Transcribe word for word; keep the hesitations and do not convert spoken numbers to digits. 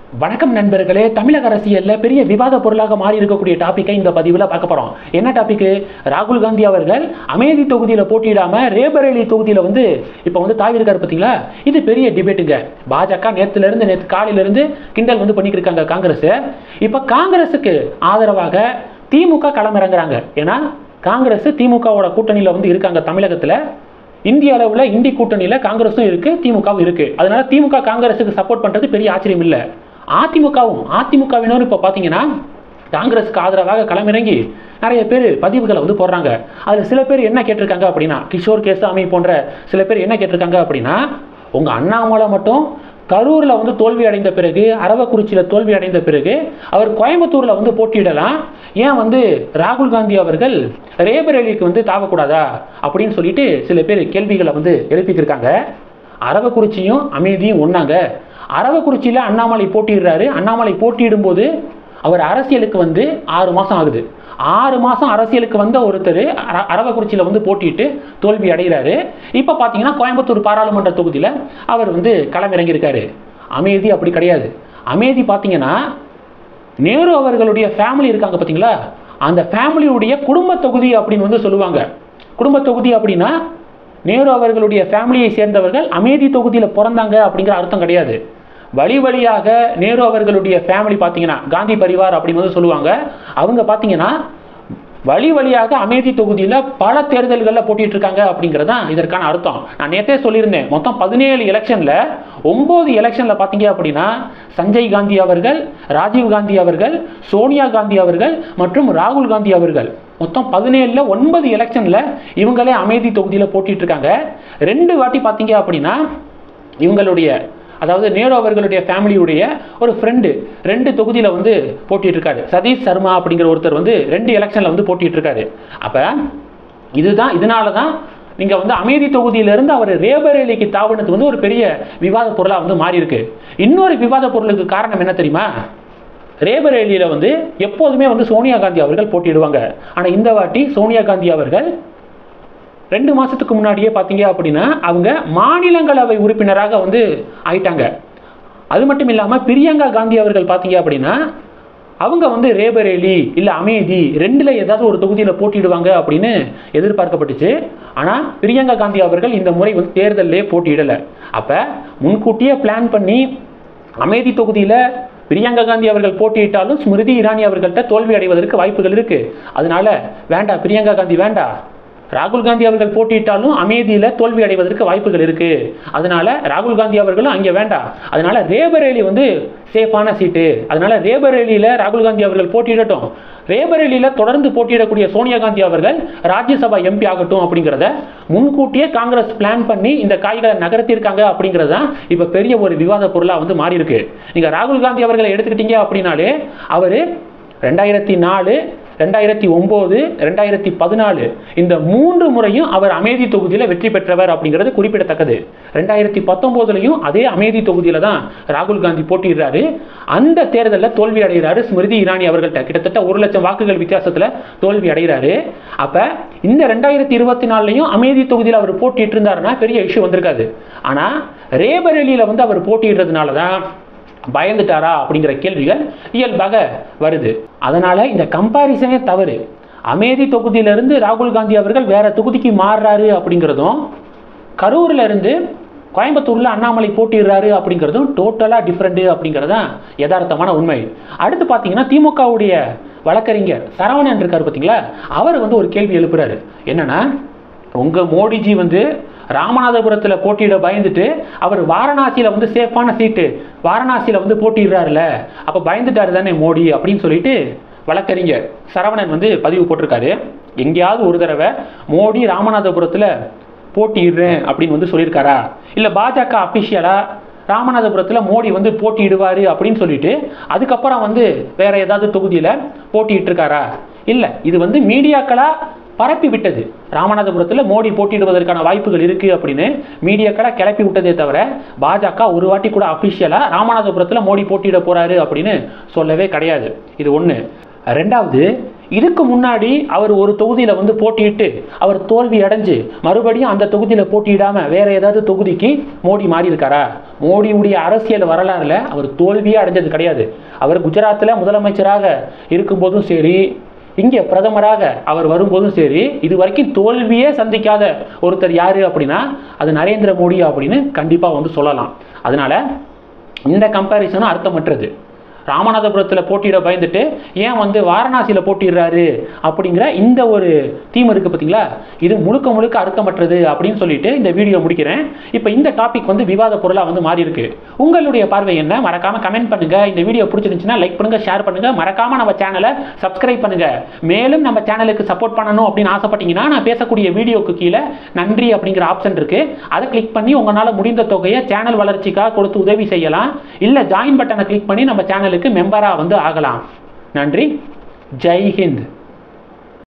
வணக்கம் நண்பர்களே. தமிழக அரசியல்ல பெரிய விவாத பொருளாக மாறி இருக்கக்கூடிய டாபிக்கை இந்த பதிவில் பார்க்க போறோம். என்ன டாபிக்? ராகுல் காந்தி அவர்கள் அமேதி தொகுதியில் போட்டியிடாம ரேபரேலி தொகுதியில் வந்து இப்போ வந்து தாவிருக்காரு பார்த்தீங்களா? இது பெரிய டிபேட்டுங்க. பாஜக நேற்றுல இருந்து நேற்று காலையில இருந்து கிண்டல் வந்து பண்ணிட்டு இருக்காங்க காங்கிரஸ். இப்போ காங்கிரஸுக்கு ஆதரவாக திமுக களமிறங்குறாங்க. ஏன்னா காங்கிரஸ் திமுகவோட கூட்டணியில் வந்து இருக்காங்க. தமிழகத்தில் இந்திய அளவில் இந்தி கூட்டணியில் காங்கிரஸும் இருக்கு, திமுகவும் இருக்கு. அதனால திமுக காங்கிரஸுக்கு சப்போர்ட் பண்றது பெரிய ஆச்சரியம் இல்லை. அதிமுகவும் அதிமுகவினரும் இப்போ பார்த்தீங்கன்னா காங்கிரஸுக்கு ஆதரவாக களமிறங்கி நிறைய பேர் பதிவுகளை வந்து போடுறாங்க. அதில் சில பேர் என்ன கேட்டிருக்காங்க அப்படின்னா, கிஷோர் கேசாமி போன்ற சில பேர் என்ன கேட்டிருக்காங்க அப்படின்னா, உங்கள் அண்ணாமலை மட்டும் கரூரில் வந்து தோல்வி அடைந்த பிறகு, அரவக்குறிச்சியில் தோல்வி அடைந்த பிறகு அவர் கோயம்புத்தூரில் வந்து போட்டியிடலாம், ஏன் வந்து ராகுல் காந்தி அவர்கள் ரேபரேலிக்கு வந்து தாவக்கூடாதா அப்படின்னு சொல்லிட்டு சில பேர் கேள்விகளை வந்து எழுப்பிக்கிருக்காங்க. அரவக்குறிச்சியும் அமேதியும் ஒன்றாங்க. அரவக்குறிச்சியில் அண்ணாமலை போட்டிடுறாரு. அண்ணாமலை போட்டியிடும் போது அவர் அரசியலுக்கு வந்து ஆறு மாதம் ஆகுது. ஆறு மாதம் அரசியலுக்கு வந்த ஒருத்தர் அரவக்குறிச்சியில் வந்து போட்டிட்டு தோல்வி அடைகிறாரு. இப்போ பார்த்தீங்கன்னா கோயம்புத்தூர் பாராளுமன்ற தொகுதியில் அவர் வந்து களமிறங்கியிருக்காரு. அமேதி அப்படி கிடையாது. அமேதி பார்த்தீங்கன்னா நேரு அவர்களுடைய ஃபேமிலி இருக்காங்க பார்த்தீங்களா, அந்த ஃபேமிலியுடைய குடும்ப தொகுதி அப்படின்னு வந்து சொல்லுவாங்க. குடும்ப தொகுதி அப்படின்னா நேரு அவர்களுடைய ஃபேமிலியை சேர்ந்தவர்கள் அமேதி தொகுதியில் பிறந்தாங்க அப்படிங்கிற அர்த்தம் கிடையாது. வழி வழியாக நேரு அவர்களுடைய ஃபேமிலி பார்த்தீங்கன்னா காந்தி பரிவார் அப்படின்னு வந்து சொல்லுவாங்க. அவங்க பார்த்தீங்கன்னா வழி வழியாக அமேதி தொகுதியில் பல தேர்தல்களில் போட்டிட்டு இருக்காங்க அப்படிங்கிறது தான் இதற்கான அர்த்தம். நான் நேற்றே சொல்லியிருந்தேன், மொத்தம் பதினேழு எலெக்ஷனில் ஒன்பது எலெக்ஷனில் பார்த்தீங்க அப்படின்னா சஞ்சய் காந்தி அவர்கள், ராஜீவ் காந்தி அவர்கள், சோனியா காந்தி அவர்கள் மற்றும் ராகுல் காந்தி அவர்கள் மொத்தம் பதினேழுல ஒன்பது எலெக்ஷனில் இவங்களே அமேதி தொகுதியில் போட்டிட்டு இருக்காங்க. ரெண்டு வாட்டி பார்த்தீங்க அப்படின்னா இவங்களுடைய அதாவது நேரு அவர்களுடைய ஃபேமிலியுடைய ஒரு ஃப்ரெண்டு ரெண்டு தொகுதியில் வந்து போட்டிட்டு இருக்காரு. சதீஷ் சர்மா அப்படிங்கிற ஒருத்தர் வந்து ரெண்டு எலெக்ஷனில் வந்து போட்டிட்டு இருக்காரு. அப்போ இதுதான் இதனால தான் நீங்கள் வந்து அமேதி தொகுதியிலிருந்து அவர் ரேபரேலிக்கு தாவனது வந்து ஒரு பெரிய விவாத பொருளாக வந்து மாறி இருக்கு. இன்னொரு விவாத பொருளுக்கு காரணம் என்ன தெரியுமா? ரேபரேலியில் வந்து எப்போதுமே வந்து சோனியா காந்தி அவர்கள் போட்டிடுவாங்க. ஆனால் இந்த வாட்டி சோனியா காந்தி அவர்கள் ரெண்டு மாதத்துக்கு முன்னாடியே பார்த்தீங்க அப்படின்னா அவங்க மாநிலங்களவை உறுப்பினராக வந்து ஆயிட்டாங்க. அது மட்டும் இல்லாமல் பிரியங்கா காந்தி அவர்கள் பார்த்தீங்க அப்படின்னா அவங்க வந்து ரேபரேலி இல்லை அமேதி ரெண்டில் ஏதாவது ஒரு தொகுதியில் போட்டிடுவாங்க அப்படின்னு எதிர்பார்க்கப்பட்டுச்சு. ஆனால் பிரியங்கா காந்தி அவர்கள் இந்த முறை வந்து தேர்தலிலே போட்டியிடலை. அப்போ முன்கூட்டியே பிளான் பண்ணி அமேதி தொகுதியில் பிரியங்கா காந்தி அவர்கள் போட்டியிட்டாலும் ஸ்மிருதி இரானி அவர்கள்ட்ட தோல்வி அடைவதற்கு வாய்ப்புகள் இருக்குது. அதனால வேண்டாம், பிரியங்கா காந்தி வேண்டாம், ராகுல் காந்தி அவர்கள் போட்டியிட்டாலும் அமேதியில் தோல்வி அடைவதற்கு வாய்ப்புகள் இருக்கு. அதனால ராகுல் காந்தி அவர்களும் அங்கே வேண்டாம். அதனால ரேபரேலி வந்து சேஃபான சீட்டு. அதனால ரேபரேலியில் ராகுல் காந்தி அவர்கள் போட்டியிடட்டும், ரேபரேலியில் தொடர்ந்து போட்டியிடக்கூடிய சோனியா காந்தி அவர்கள் ராஜ்யசபா எம்பி ஆகட்டும் அப்படிங்கிறத முன்கூட்டியே காங்கிரஸ் பிளான் பண்ணி இந்த காய்களை நகர்த்தியிருக்காங்க அப்படிங்கிறது தான் இப்போ பெரிய ஒரு விவாத பொருளாக வந்து மாறி இருக்கு. நீங்கள் ராகுல் காந்தி அவர்களை எடுத்துக்கிட்டீங்க அப்படின்னாலே அவர் ரெண்டாயிரத்தி நாலு ரெண்டாயிரத்தி ஒன்பது ரெண்டாயிரத்தி பதினாலு இந்த மூன்று முறையும் அவர் அமேதி தொகுதியில் வெற்றி பெற்றவர் அப்படிங்கிறது குறிப்பிடத்தக்கது. ரெண்டாயிரத்தி பத்தொன்பதுலையும் அதே அமேதி தொகுதியில் தான் ராகுல் காந்தி போட்டிடுறாரு. அந்த தேர்தலில் தோல்வி அடைகிறாரு. ஸ்மிருதி இரானி அவர்கள்ட்ட கிட்டத்தட்ட ஒரு லட்சம் வாக்குகள் வித்தியாசத்தில் தோல்வி அடைகிறாரு. அப்போ இந்த ரெண்டாயிரத்தி இருபத்தி நாலுலையும் அமேதி தொகுதியில் அவர் போட்டிட்டு இருந்தாருன்னா பெரிய இஷ்யூ வந்திருக்காது. ஆனால் ரேபரேலியில் வந்து அவர் போட்டிடுறதுனால தான் பயந்துட்டாரா அப்படிங்கிற கேள்விகள் இயல்பாக வருது. அதனால இந்த கம்பாரிசனே தவறு. அமேதி தொகுதியிலிருந்து ராகுல் காந்தி அவர்கள் வேற தொகுதிக்கு மாறுறாரு அப்படிங்கிறதும், கரூர்ல இருந்து கோயம்புத்தூர்ல அண்ணாமலை போட்டிடுறாரு அப்படிங்கிறதும் டோட்டலா டிஃப்ரெண்ட் அப்படிங்கிறதான் யதார்த்தமான உண்மை. அடுத்து பார்த்தீங்கன்னா திமுகவுடைய வழக்கறிஞர் சரவணன் இருக்காரு பார்த்தீங்களா, அவர் வந்து ஒரு கேள்வி எழுப்புறாரு. என்னன்னா, உங்க மோடிஜி வந்து ராமநாதபுரத்தில் போட்டியிட பயந்துட்டு அவர் வாரணாசியில் வந்து சேஃபான சீட்டு வாரணாசியில் வந்து போட்டிடுறாருல, அப்போ பயந்துட்டாரு தானே மோடி அப்படின்னு சொல்லிட்டு வழக்கறிஞர் சரவணன் வந்து பதிவு போட்டிருக்காரு. எங்கேயாவது ஒரு தடவை மோடி ராமநாதபுரத்தில் போட்டிடுறேன் அப்படின்னு வந்து சொல்லியிருக்காரா? இல்லை பாஜக அஃபிஷியலாக ராமநாதபுரத்தில் மோடி வந்து போட்டியிடுவார் அப்படின்னு சொல்லிட்டு அதுக்கப்புறம் வந்து வேற ஏதாவது தொகுதியில் போட்டிட்டு இருக்காரா? இல்லை, இது வந்து மீடியாக்களாக பரப்பி விட்டது. ராமநாதபுரத்தில் மோடி போட்டியிடுவதற்கான வாய்ப்புகள் இருக்கு அப்படின்னு மீடியாக்களை கிளப்பி விட்டதே தவிர பாஜக ஒரு வாட்டி கூட அஃபிஷியலா ராமநாதபுரத்தில் மோடி போட்டியிட போறாரு அப்படின்னு சொல்லவே கிடையாது. இது ஒன்று. ரெண்டாவது, இதுக்கு முன்னாடி அவர் ஒரு தொகுதியில் வந்து போட்டியிட்டு அவர் தோல்வி அடைஞ்சு மறுபடியும் அந்த தொகுதியில் போட்டியிடாம வேற ஏதாவது தொகுதிக்கு மோடி மாறி இருக்காரா? மோடியுடைய அரசியல் வரலாறுல அவர் தோல்வியே அடைஞ்சது கிடையாது. அவர் குஜராத்தில் முதலமைச்சராக இருக்கும்போதும் சரி, இங்கே பிரதமராக அவர் வரும்போதும் சரி, இது வரைக்கும் தோல்வியே சந்திக்காத ஒருத்தர் யாரு அப்படின்னா அது நரேந்திர மோடி அப்படின்னு கண்டிப்பாக வந்து சொல்லலாம். அதனால இந்த கம்பேரிசனும் அர்த்தமற்றது. ராமநாதபுரத்தில் போட்டியிட பயந்துட்டு ஏன் வந்து வாரணாசியில் போட்டிடுறாரு அப்படிங்கிற இந்த ஒரு தீம் இருக்குது பார்த்தீங்களா, இது முழுக்க முழுக்க அர்த்தமற்றது அப்படின்னு சொல்லிட்டு இந்த வீடியோ முடிக்கிறேன். இப்போ இந்த டாபிக் வந்து விவாத பொருளாக வந்து மாறி இருக்கு. உங்களுடைய பார்வை என்ன? மறக்காம கமெண்ட் பண்ணுங்க. இந்த வீடியோ பிடிச்சிருந்துச்சுன்னா லைக் பண்ணுங்க, ஷேர் பண்ணுங்க, மறக்காம நம்ம சேனலை சப்ஸ்கிரைப் பண்ணுங்க. மேலும் நம்ம சேனலுக்கு சப்போர்ட் பண்ணணும் அப்படின்னு ஆசைப்பட்டீங்கன்னா நான் பேசக்கூடிய வீடியோக்கு கீழே நன்றி அப்படிங்கிற ஆப்ஷன் இருக்கு, அதை கிளிக் பண்ணி உங்களால் முடிந்த தொகையை சேனல் வளர்ச்சிக்காக கொடுத்து உதவி செய்யலாம். இல்லை ஜாயின் பட்டனை கிளிக் பண்ணி நம்ம சேனலுக்கு மெம்பரா வந்து ஆகலாம். நன்றி. ஜெய் ஹிந்த்.